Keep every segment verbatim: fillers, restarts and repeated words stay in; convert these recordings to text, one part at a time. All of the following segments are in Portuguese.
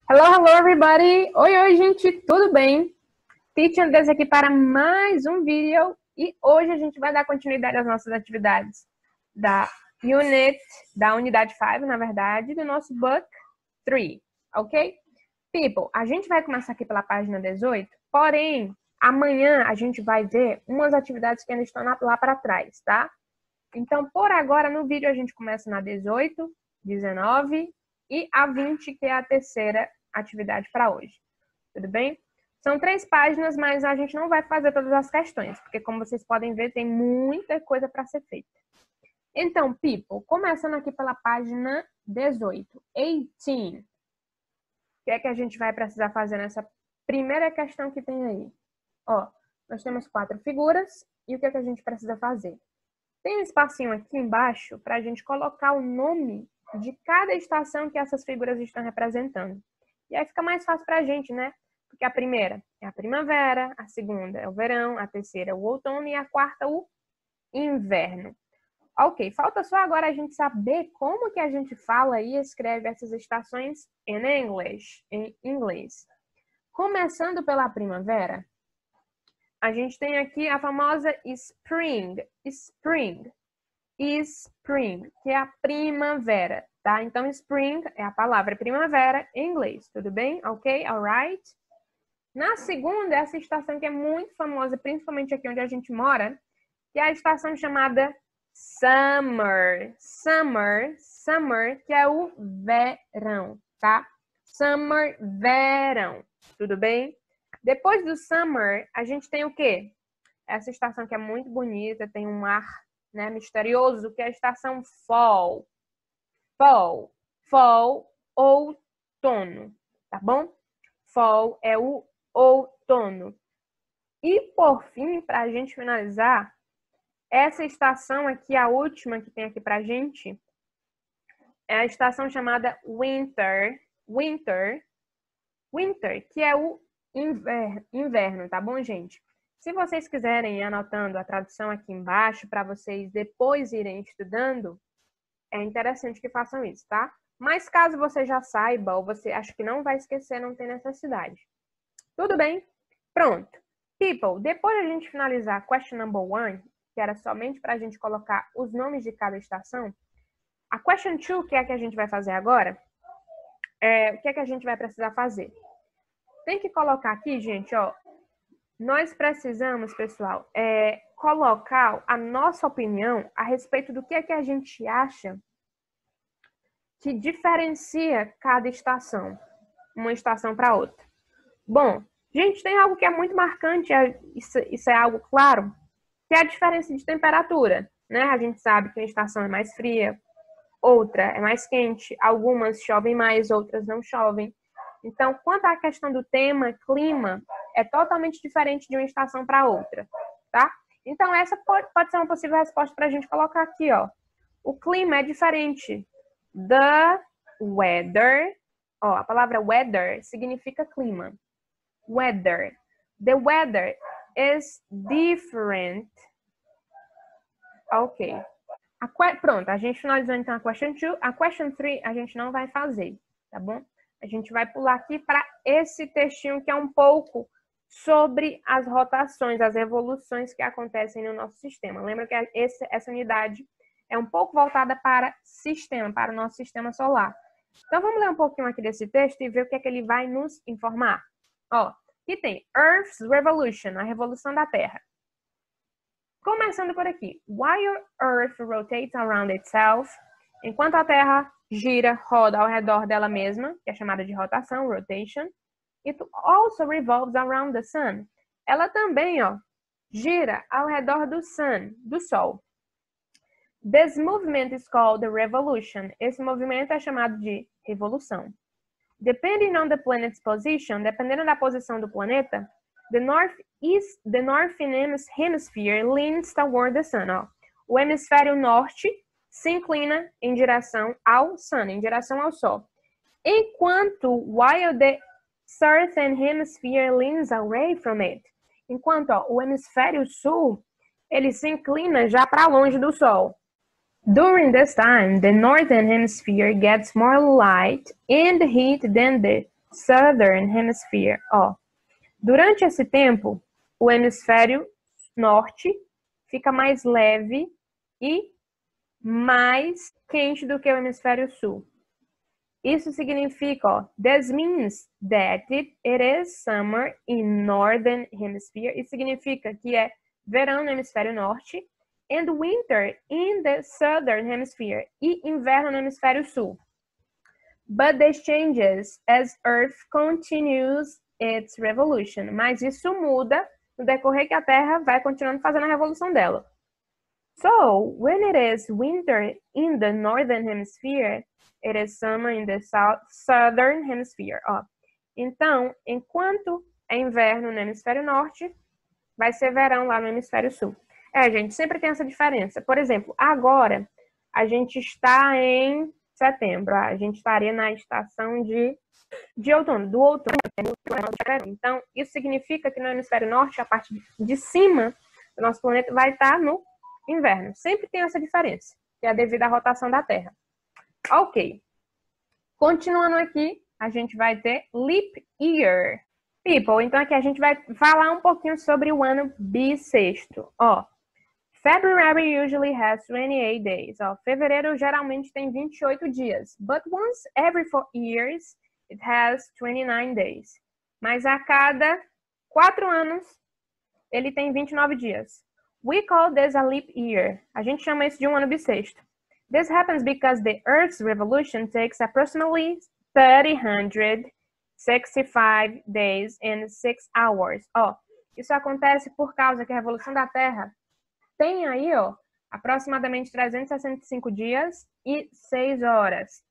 Hello, hello everybody! Oi, oi gente, tudo bem? Teacher Andrés aqui para mais um vídeo e hoje a gente vai dar continuidade às nossas atividades da Unit, da Unidade cinco, na verdade, do nosso Book três, ok? People, a gente vai começar aqui pela página dezoito, porém, amanhã a gente vai ver umas atividades que ainda estão lá para trás, tá? Então, por agora, no vídeo a gente começa na dezoito, dezenove e a vinte, que é a terceira atividade para hoje. Tudo bem? São três páginas, mas a gente não vai fazer todas as questões, porque como vocês podem ver, tem muita coisa para ser feita. Então, people, começando aqui pela página dezoito, dezoito. O que é que a gente vai precisar fazer nessa primeira questão que tem aí? Ó, nós temos quatro figuras e o que é que a gente precisa fazer? Tem um espacinho aqui embaixo para a gente colocar o nome de cada estação que essas figuras estão representando. E aí fica mais fácil para a gente, né? Porque a primeira é a primavera, a segunda é o verão, a terceira é o outono e a quarta o inverno. Ok, falta só agora a gente saber como que a gente fala e escreve essas estações em English, em inglês. Começando pela primavera, a gente tem aqui a famosa spring, spring, spring, que é a primavera, tá? Então, spring é a palavra primavera em inglês, tudo bem? Ok? Alright? Na segunda, essa estação que é muito famosa, principalmente aqui onde a gente mora, que é a estação chamada summer, summer, summer, que é o verão, tá? Summer, verão, tudo bem? Depois do summer, a gente tem o quê? Essa estação que é muito bonita, tem um ar, né, misterioso, que é a estação fall. Fall. Fall, outono, tá bom? Fall é o outono. E, por fim, para a gente finalizar, essa estação aqui, a última que tem aqui pra gente, é a estação chamada winter. Winter. Winter, que é o Inverno, inverno, tá bom, gente? Se vocês quiserem ir anotando a tradução aqui embaixo para vocês depois irem estudando, é interessante que façam isso, tá? Mas caso você já saiba ou você acha que não vai esquecer, não tem necessidade. Tudo bem? Pronto. People, depois a gente finalizar a question number one, que era somente para a gente colocar os nomes de cada estação, a question two, que é a que a gente vai fazer agora, é, o que é que a gente vai precisar fazer? Tem que colocar aqui, gente, ó, nós precisamos, pessoal, é, colocar a nossa opinião a respeito do que é que a gente acha que diferencia cada estação, uma estação para outra. Bom, gente, tem algo que é muito marcante, isso, isso é algo claro, que é a diferença de temperatura, né? A gente sabe que uma estação é mais fria, outra é mais quente, algumas chovem mais, outras não chovem. Então, quanto à questão do tema, clima, é totalmente diferente de uma estação para outra, tá? Então, essa pode, pode ser uma possível resposta para a gente colocar aqui, ó. O clima é diferente. The weather, ó, a palavra weather significa clima. Weather. The weather is different. Ok. A, pronto, a gente finalizou então a question two. A question three a gente não vai fazer, tá bom? A gente vai pular aqui para esse textinho que é um pouco sobre as rotações, as evoluções que acontecem no nosso sistema. Lembra que esse, essa unidade é um pouco voltada para sistema, para o nosso sistema solar. Então, vamos ler um pouquinho aqui desse texto e ver o que é que ele vai nos informar. Ó, aqui tem Earth's Revolution, a revolução da Terra. Começando por aqui. While Earth rotates around itself, enquanto a Terra gira, roda ao redor dela mesma, que é chamada de rotação, rotation, it also revolves around the sun. Ela também, ó, gira ao redor do sun, do Sol. This movement is called the revolution. Esse movimento é chamado de revolução. Depending on the planet's position, dependendo da posição do planeta, the north east, the northern hemisphere leans toward the sun. Ó. O hemisfério norte se inclina em direção ao Sun, em direção ao Sol. Enquanto, while the southern hemisphere leans away from it. Enquanto ó, o hemisfério sul, ele se inclina já para longe do Sol. During this time, the northern hemisphere gets more light and heat than the Southern Hemisphere. Ó, durante esse tempo, o hemisfério norte fica mais leve e mais quente do que o hemisfério sul. Isso significa, ó, this means that it, it is summer in Northern Hemisphere. Isso significa que é verão no hemisfério norte and winter in the Southern Hemisphere. E inverno no hemisfério sul. But this changes as Earth continues its revolution. Mas isso muda no decorrer que a Terra vai continuando fazendo a revolução dela. So, when it is winter in the Northern Hemisphere, it is summer in the south, Southern Hemisphere. Ó. Então, enquanto é inverno no hemisfério norte, vai ser verão lá no hemisfério sul. É, gente, sempre tem essa diferença. Por exemplo, agora a gente está em setembro. A gente estaria na estação de, de outono, do outono. Então, isso significa que no hemisfério norte, a parte de cima do nosso planeta vai estar no inverno. Sempre tem essa diferença, que é devido à rotação da Terra. Ok. Continuando aqui, a gente vai ter Leap Year. People, então aqui a gente vai falar um pouquinho sobre o ano bissexto. Ó, February usually has twenty-eight days. Ó, fevereiro geralmente tem vinte e oito dias. But once every four years, it has twenty-nine days. Mas a cada quatro anos, ele tem vinte e nove dias. We call this a leap year. A gente chama isso de um ano bissexto. This happens because the Earth's revolution takes approximately three hundred sixty-five days and six hours. Ó, isso acontece por causa que a revolução da Terra tem aí, ó, aproximadamente trezentos e sessenta e cinco dias e seis horas.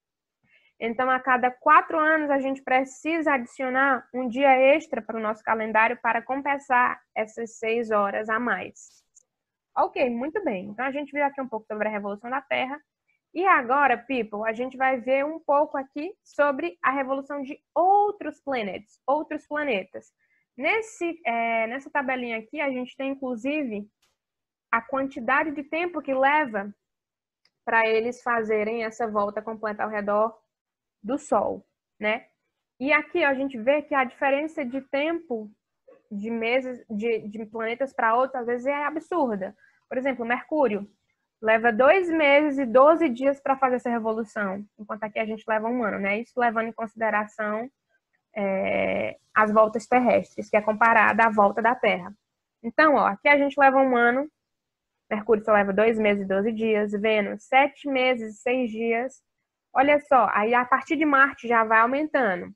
Então, a cada quatro anos, a gente precisa adicionar um dia extra para o nosso calendário para compensar essas seis horas a mais. Ok, muito bem. Então, a gente viu aqui um pouco sobre a revolução da Terra. E agora, people, a gente vai ver um pouco aqui sobre a revolução de outros planetas, outros planetas. Nesse, é, nessa tabelinha aqui, a gente tem, inclusive, a quantidade de tempo que leva para eles fazerem essa volta completa ao redor do Sol, né? E aqui ó, a gente vê que a diferença de tempo de meses, de, de planetas para outros, às vezes é absurda. Por exemplo, Mercúrio leva dois meses e doze dias para fazer essa revolução, enquanto aqui a gente leva um ano, né? Isso levando em consideração é, as voltas terrestres, que é comparada à volta da Terra. Então, ó, aqui a gente leva um ano, Mercúrio só leva dois meses e doze dias, Vênus, sete meses e seis dias. Olha só, aí a partir de Marte já vai aumentando.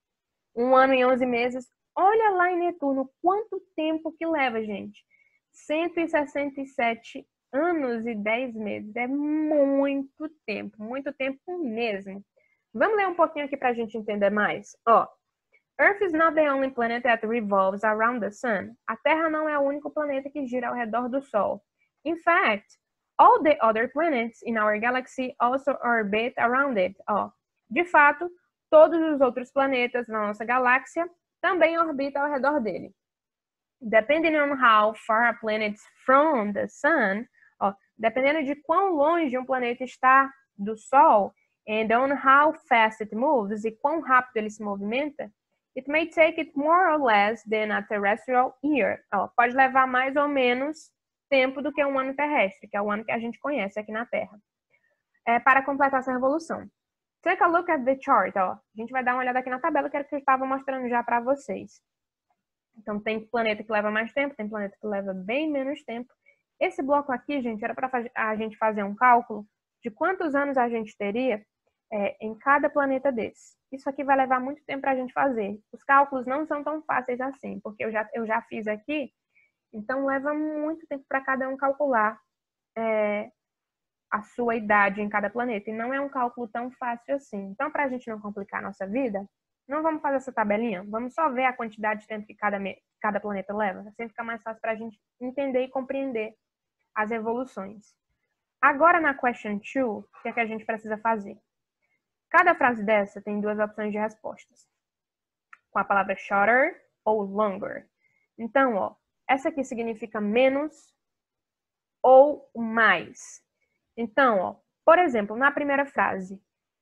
Um ano e onze meses. Olha lá em Netuno, quanto tempo que leva, gente. cento e sessenta e sete anos e dez meses. É muito tempo, muito tempo mesmo. Vamos ler um pouquinho aqui para a gente entender mais? Ó, Earth is not the only planet that revolves around the sun. A Terra não é o único planeta que gira ao redor do Sol. In fact, all the other planets in our galaxy also orbit around it. Ó, de fato, todos os outros planetas na nossa galáxia também orbitam ao redor dele. Depending on how far a planet is from the sun, ó, dependendo de quão longe um planeta está do Sol, and on how fast it moves, e quão rápido ele se movimenta, it may take it more or less than a terrestrial year. Ó, pode levar mais ou menos tempo do que um ano terrestre, que é o ano que a gente conhece aqui na Terra, é, para completar essa revolução. Take a look at the chart. Ó. A gente vai dar uma olhada aqui na tabela, que era que eu estava mostrando já para vocês. Então, tem planeta que leva mais tempo, tem planeta que leva bem menos tempo. Esse bloco aqui, gente, era para a gente fazer um cálculo de quantos anos a gente teria é, em cada planeta desse. Isso aqui vai levar muito tempo para a gente fazer. Os cálculos não são tão fáceis assim, porque eu já, eu já fiz aqui. Então, leva muito tempo para cada um calcular é, a sua idade em cada planeta. E não é um cálculo tão fácil assim. Então, para a gente não complicar a nossa vida, não vamos fazer essa tabelinha. Vamos só ver a quantidade de tempo que cada, cada planeta leva. Assim fica mais fácil para a gente entender e compreender as evoluções. Agora, na question two, o que é que a gente precisa fazer? Cada frase dessa tem duas opções de respostas. Com a palavra shorter ou longer. Então, ó, essa aqui significa menos ou mais. Então, ó, por exemplo, na primeira frase,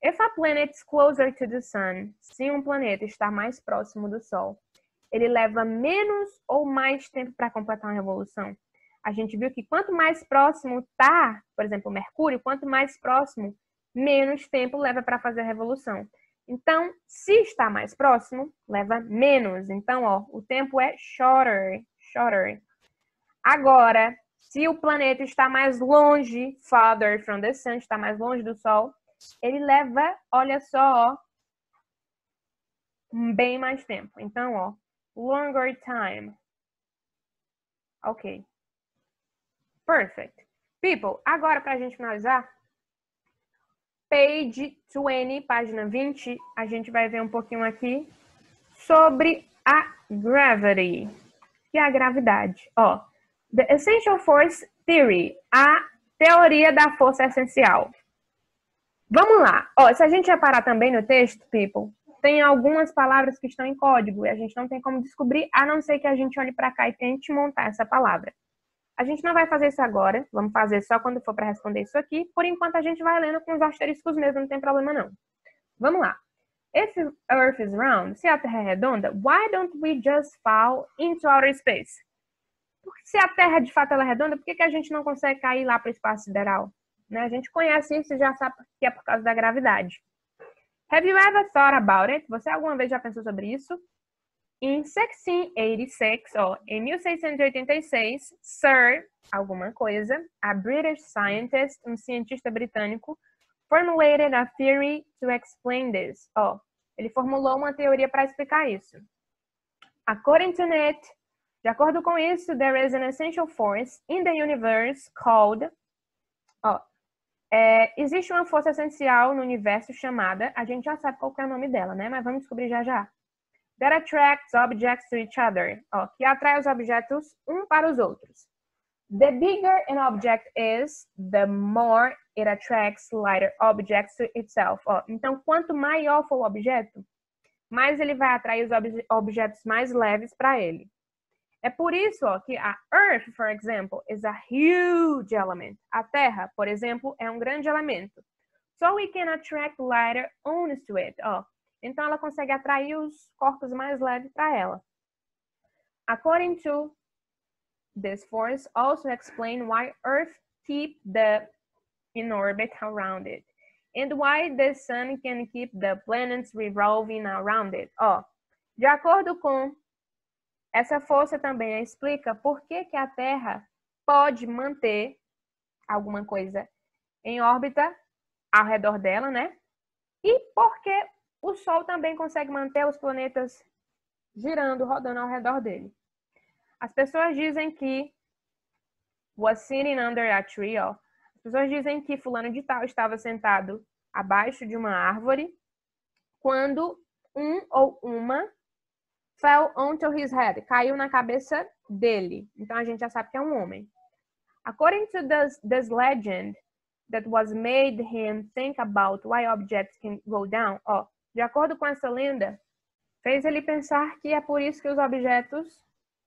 If a planet is closer to the sun, se um planeta está mais próximo do Sol, ele leva menos ou mais tempo para completar uma revolução? A gente viu que quanto mais próximo está, por exemplo, o Mercúrio, quanto mais próximo, menos tempo leva para fazer a revolução. Então, se está mais próximo, leva menos. Então, ó, o tempo é shorter, shorter. Agora, se o planeta está mais longe, farther from the sun, está mais longe do Sol, ele leva, olha só, ó, bem mais tempo. Então, ó, longer time. Ok. Perfect. People, agora para a gente finalizar, page vinte, página vinte, a gente vai ver um pouquinho aqui sobre a gravity, que é a gravidade. Ó, the essential force theory, a teoria da força essencial. Vamos lá. Ó, se a gente reparar também no texto, people, tem algumas palavras que estão em código e a gente não tem como descobrir, a não ser que a gente olhe para cá e tente montar essa palavra. A gente não vai fazer isso agora, vamos fazer só quando for para responder isso aqui. Por enquanto, a gente vai lendo com os asteriscos mesmo, não tem problema não. Vamos lá. If Earth is round, se a Terra é redonda, why don't we just fall into outer space? Porque se a Terra de fato ela é redonda, por que, que a gente não consegue cair lá para o espaço sideral? Né? A gente conhece isso e já sabe que é por causa da gravidade. Have you ever thought about it? Você alguma vez já pensou sobre isso? Em sixteen eighty-six, ó, em mil seiscentos e oitenta e seis, Sir, alguma coisa, a British scientist, um cientista britânico, formulated a theory to explain this. Ó, ele formulou uma teoria para explicar isso. According to it, de acordo com isso, there is an essential force in the universe called... Ó, é, existe uma força essencial no universo chamada... A gente já sabe qual que é o nome dela, né? Mas vamos descobrir já já. That attracts objects to each other. Ó, que atrai os objetos um para os outros. The bigger an object is, the more it attracts lighter objects to itself. Ó, então, quanto maior for o objeto, mais ele vai atrair os ob objetos mais leves para ele. É por isso ó, que a Earth, for example, is a huge element. A Terra, por exemplo, é um grande elemento. So we can attract lighter ons to it. Ó, então, ela consegue atrair os corpos mais leves para ela. According to this force, also explain why Earth keep the in orbit around it, and why the Sun can keep the planets revolving around it. Ó, de acordo com essa força também explica por que que a Terra pode manter alguma coisa em órbita ao redor dela, né? E por que o Sol também consegue manter os planetas girando, rodando ao redor dele. As pessoas dizem que was sitting under a tree, ó. As pessoas dizem que fulano de tal estava sentado abaixo de uma árvore quando um ou uma fell onto his head, caiu na cabeça dele. Então a gente já sabe que é um homem. According to this, this legend that was made him think about why objects can go down, ó. De acordo com essa lenda, fez ele pensar que é por isso que os objetos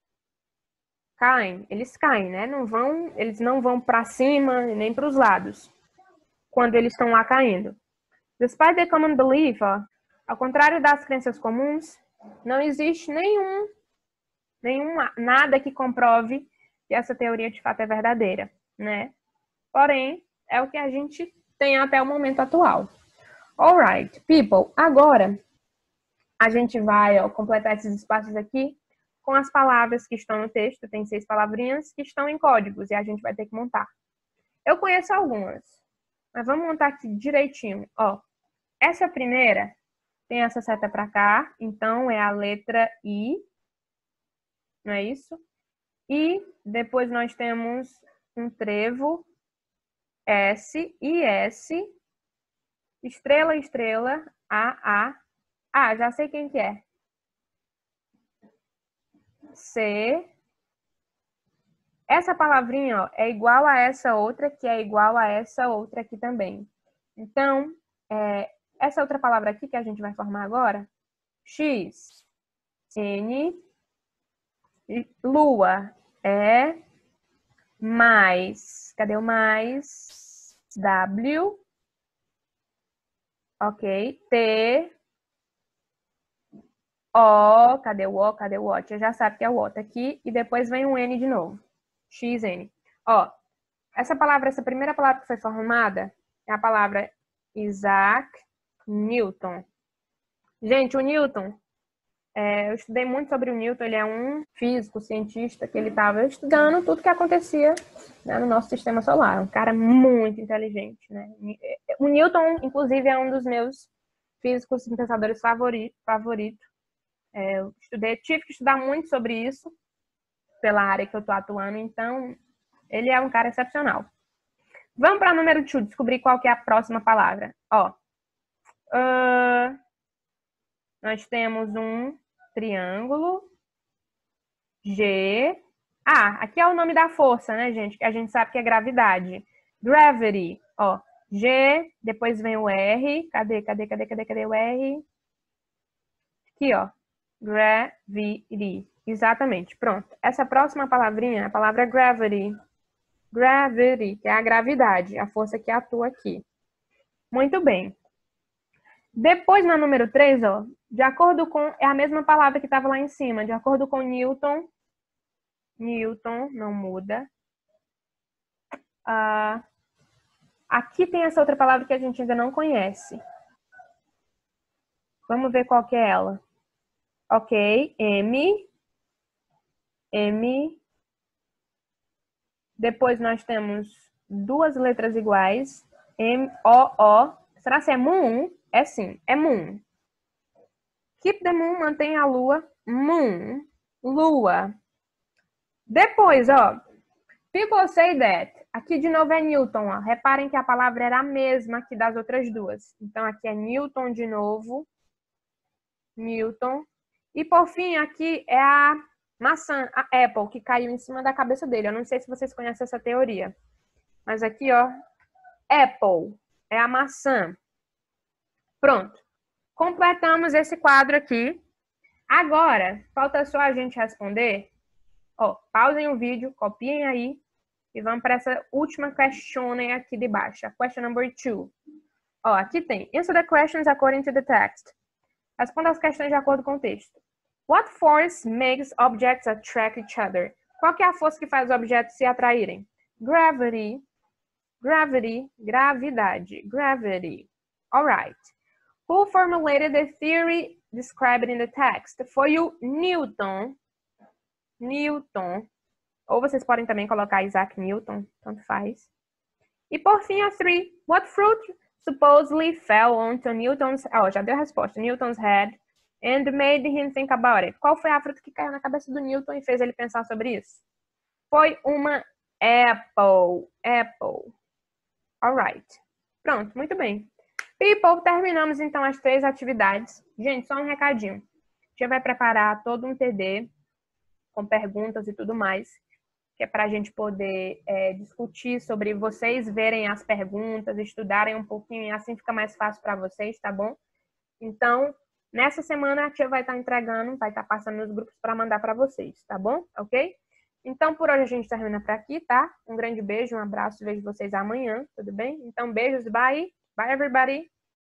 caem. Eles caem, né? Não vão, eles não vão para cima nem para os lados quando eles estão lá caindo. Despite the common belief, ó, ao contrário das crenças comuns, não existe nenhum, nenhum nada que comprove que essa teoria de fato é verdadeira, né? Porém, é o que a gente tem até o momento atual. Alright, people, agora a gente vai ó, completar esses espaços aqui com as palavras que estão no texto. Tem seis palavrinhas que estão em códigos e a gente vai ter que montar. Eu conheço algumas, mas vamos montar aqui direitinho. Ó, essa primeira tem essa seta para cá, então é a letra I, não é isso? E depois nós temos um trevo, S, I, S, estrela, estrela, A, A. Ah, já sei quem que é. C. Essa palavrinha ó, é igual a essa outra, que é igual a essa outra aqui também. Então, é, essa outra palavra aqui que a gente vai formar agora, X, N, Lua, é mais, cadê o mais? W, Ok. T. O. Cadê o O? Cadê o O? Você já sabe que é o O. Tá aqui. E depois vem um N de novo. X, N. Ó. Essa palavra, essa primeira palavra que foi formada é a palavra Isaac Newton. Gente, o Newton, é, eu estudei muito sobre o Newton, ele é um físico, cientista, que ele estava estudando tudo que acontecia, né, no nosso sistema solar. Um cara muito inteligente, né? O Newton, inclusive, é um dos meus físicos e pensadores favoritos. Favorito. É, eu estudei, tive que estudar muito sobre isso, pela área que eu estou atuando, então ele é um cara excepcional. Vamos para o número dois, descobrir qual que é a próxima palavra. Ó, uh, nós temos um triângulo G. Ah, aqui é o nome da força, né, gente? Que a gente sabe que é gravidade. Gravity. Ó, G, depois vem o R. Cadê, cadê, cadê, cadê, cadê o R? Aqui, ó. Gravity. Exatamente, pronto. Essa próxima palavrinha, a palavra gravity. Gravity, que é a gravidade, a força que atua aqui. Muito bem. Depois, na número três, ó, de acordo com... É a mesma palavra que estava lá em cima. De acordo com Newton. Newton, não muda. Ah, aqui tem essa outra palavra que a gente ainda não conhece. Vamos ver qual que é ela. Ok, M. M. Depois nós temos duas letras iguais. M, O, O. Será que é moon? É sim, é moon. Keep the moon, mantém a lua. Moon, lua. Depois, ó. People say that. Aqui de novo é Newton, ó. Reparem que a palavra era a mesma que das outras duas. Então aqui é Newton de novo. Newton. E por fim, aqui é a maçã, a Apple, que caiu em cima da cabeça dele. Eu não sei se vocês conhecem essa teoria. Mas aqui, ó, Apple é a maçã. Pronto. Completamos esse quadro aqui. Agora, falta só a gente responder. Ó, pausem o vídeo, copiem aí e vamos para essa última question aqui de baixo. A question number two. Ó, aqui tem. Answer the questions according to the text. Responda as questões de acordo com o texto. What force makes objects attract each other? Qual que é a força que faz os objetos se atraírem? Gravity. Gravity. Gravidade. Gravity. Alright. Who formulated the theory described in the text? Foi o Newton. Newton. Ou vocês podem também colocar Isaac Newton. Tanto faz. E por fim, a three. What fruit supposedly fell onto Newton's... Oh, já deu a resposta. Newton's head. And made him think about it. Qual foi a fruta que caiu na cabeça do Newton e fez ele pensar sobre isso? Foi uma apple. Apple. Alright. Pronto, muito bem. People, terminamos então as três atividades. Gente, só um recadinho. A gente vai preparar todo um T D com perguntas e tudo mais, que é para a gente poder é, discutir sobre vocês verem as perguntas, estudarem um pouquinho, e assim fica mais fácil para vocês, tá bom? Então, nessa semana a tia vai estar entregando, vai estar passando nos grupos para mandar para vocês, tá bom? Ok? Então, por hoje a gente termina por aqui, tá? Um grande beijo, um abraço, vejo vocês amanhã, tudo bem? Então, beijos, bye! Bye, everybody!